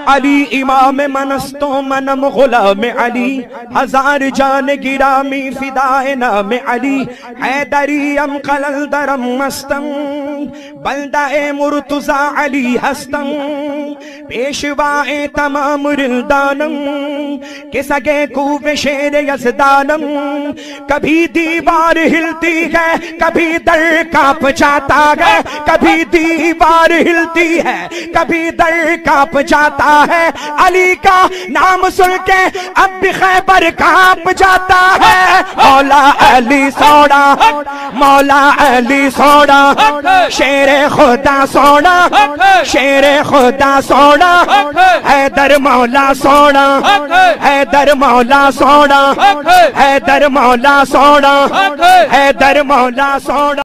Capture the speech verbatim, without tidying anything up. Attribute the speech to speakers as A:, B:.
A: अली इमाम मनस्तो मनम गुलाम अली, हजार जान गिरामी फिदाए नाम अली, हैदरियम कलंदरम मस्तम बल्दाए मुर्तजा अली हस्तम, पेशवाए तमाम रिल्दानम के सगे कूवे शेर यज़दानम। कभी दीवार हिलती है कभी दर कांप जाता है, कभी दीवार हिलती है कभी दर कांप जाता है, अली का नाम सुन के अब भी खैबर कांप जाता है। मौला अली सोना, मौला अली सोना, शेरे खुदा सोना, शेरे खुदा सोना, हैदर मौला सोना, हैदर मौला सोना, हैदर मौला सोना, हैदर मौला सोना।